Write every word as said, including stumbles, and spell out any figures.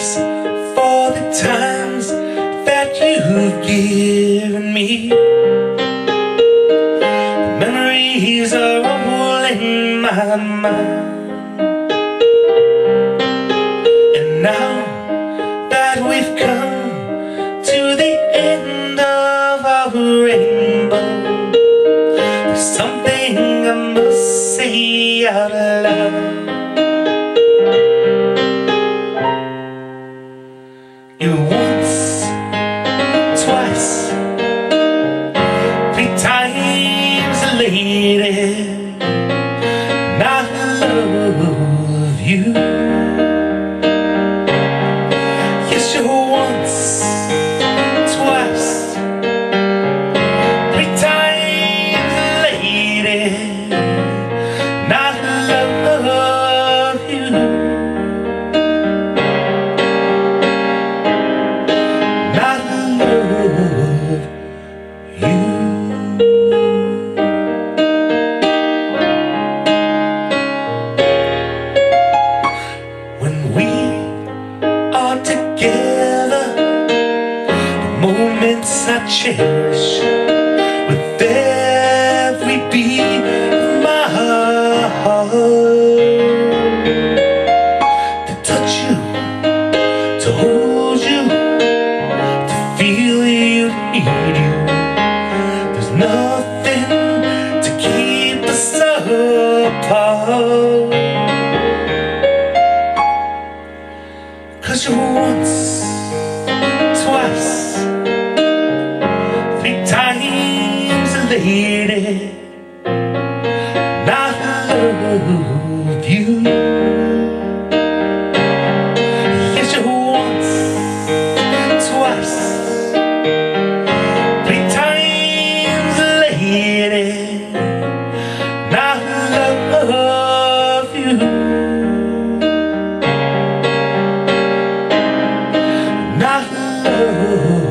thanks for the times that you've given me. The memories are all in my mind, and now that we've come to the end of our rainbow, there's something I must say out loud. You once, twice, three times a lady, and I love you. Yes, you once, twice, three times a lady, and I love you. When we are together, the moments I cherish with every beat of my heart. To touch you, to hold you, to feel you, to need you. There's nothing to keep us apart. 'Cause you're once, twice, three times a lady, and I love you. Yes, you're once, twice, three times a lady, and I love you. I love